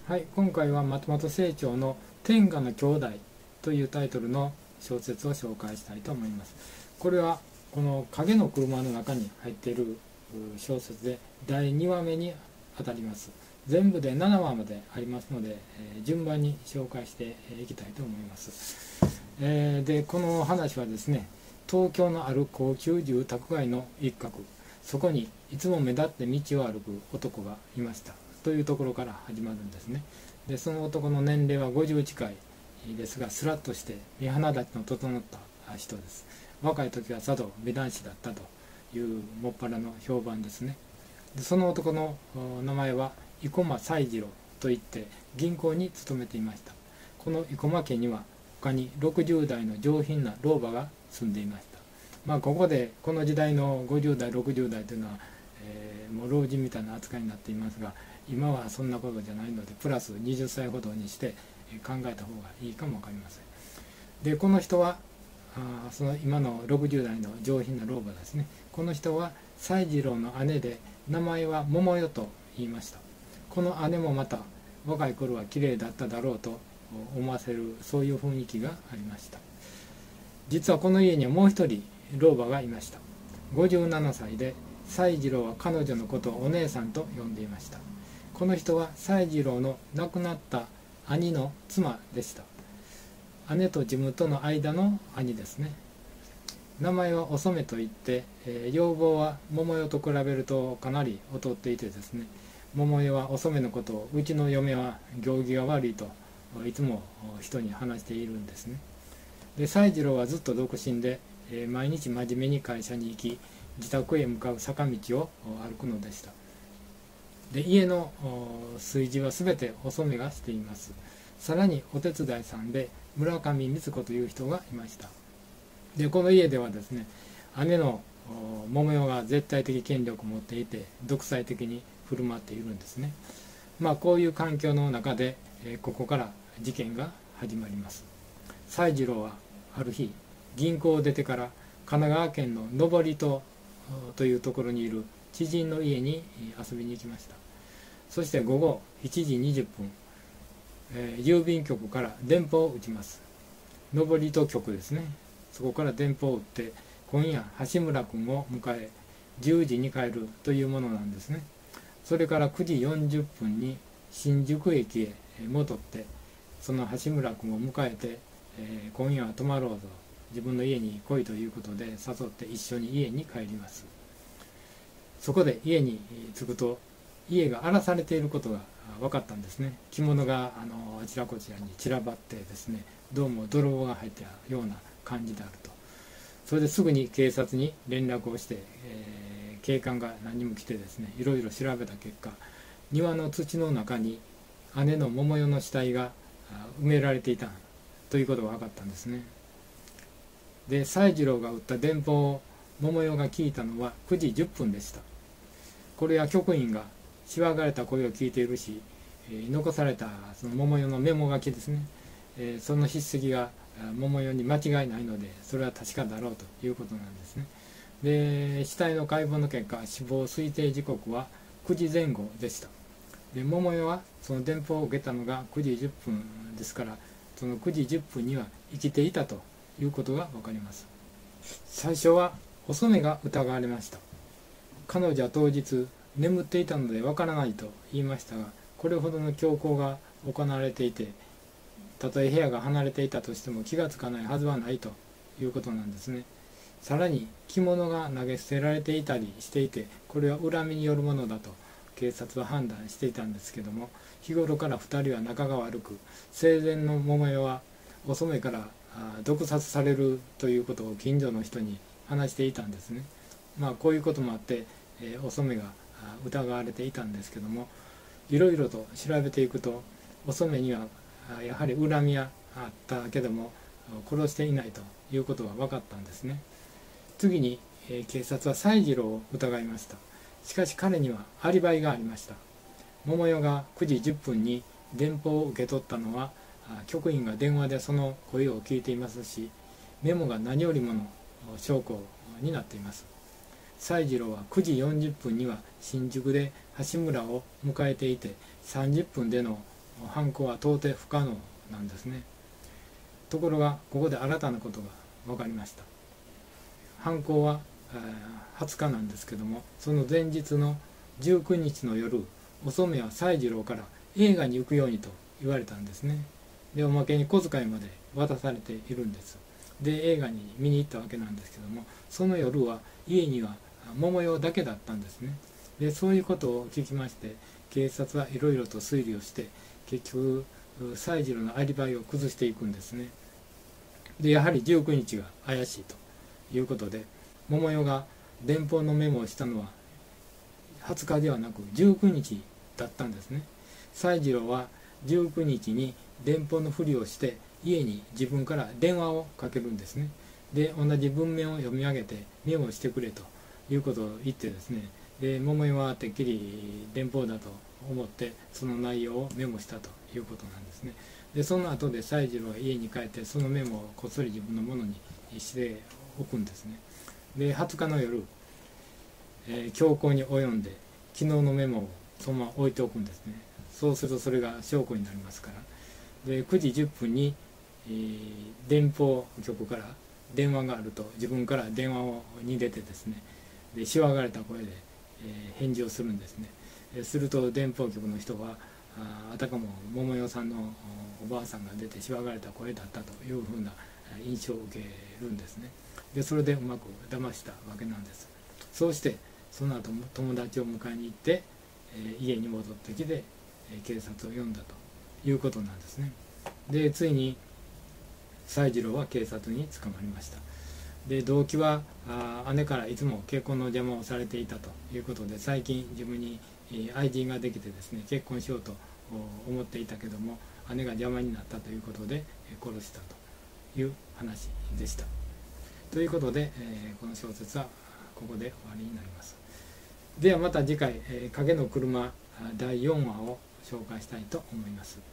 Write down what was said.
はい、今回は松本清張の「天下の兄弟」というタイトルの小説を紹介したいと思います。これはこの影の車の中に入っている小説で第2話目にあたります。全部で7話までありますので、順番に紹介していきたいと思います。でこの話はですね、東京のある高級住宅街の一角、そこにいつも目立って道を歩く男がいましたというところから始まるんですね。でその男の年齢は50近いですが、スラッとして目鼻立ちの整った人です。若い時は佐渡美男子だったというもっぱらの評判ですね。でその男の名前は生駒西次郎といって、銀行に勤めていました。この生駒家には他に60代の上品な老婆が住んでいました。ここでこの時代の50代60代というのは、もう老人みたいな扱いになっていますが、今はそんなことじゃないのでプラス20歳ほどにして考えた方がいいかも分かりません。でこの人はその今の60代の上品な老婆ですね。この人は西次郎の姉で、名前は桃代と言いました。この姉もまた若い頃は綺麗だっただろうと思わせる、そういう雰囲気がありました。実はこの家にはもう一人老婆がいました。57歳で、西次郎は彼女のことをお姉さんと呼んでいました。この人は西次郎の亡くなった兄の妻でした。姉と自分との間の兄ですね。名前はお染といって、容貌は桃代と比べるとかなり劣っていてですね、桃代はお染のことをうちの嫁は行儀が悪いといつも人に話しているんですね。で西次郎はずっと独身で、毎日真面目に会社に行き、自宅へ向かう坂道を歩くのでした。で家の炊事は全てお染がしています。さらにお手伝いさんで村上光子という人がいました。でこの家ではですね、姉の桃代が絶対的権力を持っていて、独裁的に振る舞っているんですね。こういう環境の中で、ここから事件が始まります。西次郎はある日、銀行を出てから神奈川県の登戸というところにいる知人の家に遊びに行きました。そして午後7時20分、郵便局から電報を打ちます。登戸局ですね。そこから電報を打って、今夜橋村君を迎え10時に帰るというものなんですね。それから9時40分に新宿駅へ戻って、その橋村君を迎えて、今夜は泊まろうぞ、自分の家に来いということで誘って一緒に家に帰ります。そこで家に着くと、家が荒らされていることが分かったんですね。着物があちらこちらに散らばってですね、どうも泥棒が入ったような感じであると。それですぐに警察に連絡をして、警官が何人も来てですね、いろいろ調べた結果、庭の土の中に姉の桃代の死体が埋められていたということが分かったんですね。で西次郎が打った電報を桃代が聞いたのは9時10分でした。これは局員がしわがれた声を聞いているし、残されたその桃代のメモ書きですね、その筆跡が桃代に間違いないので、それは確かだろうということなんですね。で死体の解剖の結果、死亡推定時刻は9時前後でした。で桃代はその電報を受けたのが9時10分ですから、その9時10分には生きていたということが分かります。最初はお染が疑われました。彼女は当日眠っていたので分からないと言いましたが、これほどの凶行が行われていて、たとえ部屋が離れていたとしても気がつかないはずはないということなんですね。さらに着物が投げ捨てられていたりしていて、これは恨みによるものだと警察は判断していたんですけども、日頃から2人は仲が悪く、生前の桃代はお染から毒殺されるということを近所の人に話していたんですね。こういうこともあって、お染が疑われていたんですけども、いろいろと調べていくと、お染にはやはり恨みはあったけども殺していないということが分かったんですね。次に、警察は西次郎を疑いました。しかし彼にはアリバイがありました。桃代が9時10分に電報を受け取ったのは、局員が電話でその声を聞いていますし、メモが何よりもの証拠になっています。西次郎は9時40分には新宿で橋村を迎えていて、30分での犯行は到底不可能なんですね。ところがここで新たなことが分かりました。犯行は20日なんですけども、その前日の19日の夜、お染は西次郎から映画に行くようにと言われたんですね。でおまけに小遣いまで渡されているんです。で映画に見に行ったわけなんですけども、その夜は家には桃代だけだったんですね。でそういうことを聞きまして、警察はいろいろと推理をして、結局西次郎のアリバイを崩していくんですね。でやはり19日が怪しいということで、桃代が電報のメモをしたのは20日ではなく19日だったんですね。西次郎は19日に電報のふりをして家に自分から電話をかけるんですね。で同じ文面を読み上げてメモしてくれということを言ってですね、で桃代はてっきり電報だと思ってその内容をメモしたということなんですね。でその後で西次郎は家に帰ってそのメモをこっそり自分のものにしておくんですね。で20日の夜、強行に及んで昨日のメモをそのまま置いておくんですね。そうするとそれが証拠になりますから。で9時10分に、電報局から電話があると自分から電話に出てですね、でしわがれた声で、返事をするんですね。すると電報局の人はあたかも桃代さんのおばあさんが出てしわがれた声だったというふうな印象を受けるんですね。でそれでうまく騙したわけなんです。そうしてその後友達を迎えに行って、家に戻ってきて、警察を呼んだということなんですね。でついに西次郎は警察に捕まりました。で動機は姉からいつも結婚の邪魔をされていたということで、最近自分に愛人ができてですね結婚しようと思っていたけども姉が邪魔になったということで殺したという話でした。ということで、この小説はここで終わりになります。ではまた次回「影の車」第4話を紹介したいと思います。